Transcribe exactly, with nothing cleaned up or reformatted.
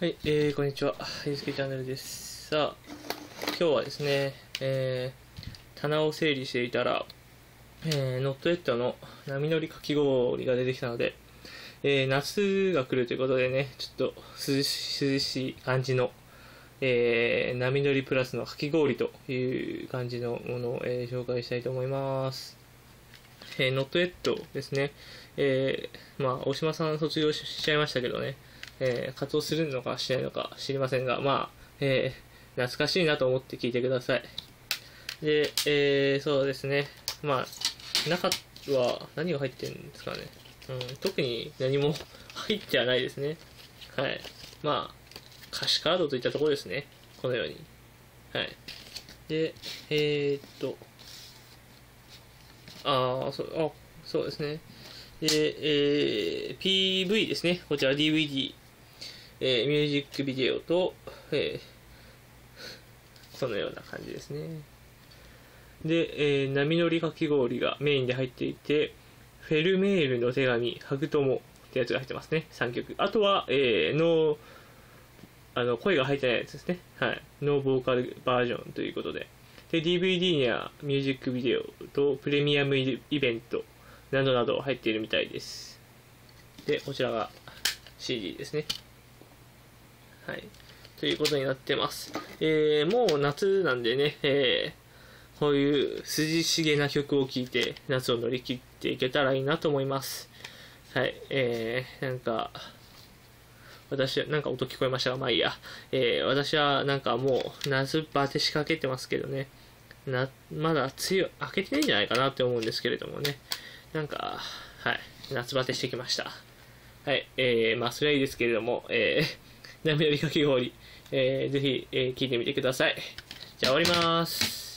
はい、えー、こんにちは。ゆうすけチャンネルです。さあ、今日はですね、えー、棚を整理していたら、えー、ノットエットの波乗りかき氷が出てきたので、えー、夏が来るということでね、ちょっと涼し涼しい感じの、えー、波乗りプラスのかき氷という感じのものを、えー、紹介したいと思います。えー、ノットエットですね。えー、まあ、大島さん卒業しちゃいましたけどね、えー、活動するのかしないのか知りませんが、まあ、えー、懐かしいなと思って聞いてください。で、えー、そうですね。まあ、中は何が入ってるんですかね。うん、特に何も入ってはないですね。はい。まあ、歌詞カードといったところですね。このように。はい。で、えー、っと、ああ、そう、あ、そうですね。で、えー、ピーブイ ですね。こちら ディーブイディー、えー、ミュージックビデオと、えー、このような感じですね。で、えー、波乗りかき氷がメインで入っていて、フェルメールの手紙、ハグトモってやつが入ってますね。さんきょく。あとは、えー、ノー、あの、声が入ってないやつですね。はい。ノーボーカルバージョンということで。で、ディーブイディー にはミュージックビデオとプレミアムイベントなどなど入っているみたいです。で、こちらが シーディー ですね。はい。ということになってます。えー、もう夏なんでね、えー、こういう涼しげな曲を聴いて夏を乗り切っていけたらいいなと思います。はい。えー、なんか、私は、なんか音聞こえましたが、まあいいや。えー、私はなんかもう夏バテしかけてますけどね。な、まだ梅雨明けてないんじゃないかなって思うんですけれどもね。なんか、はい。夏バテしてきました。はい。えー、まあそれはいいですけれども、えー、波乗りかき氷、えー、ぜひ、えー、聞いてみてください。じゃあ終わります。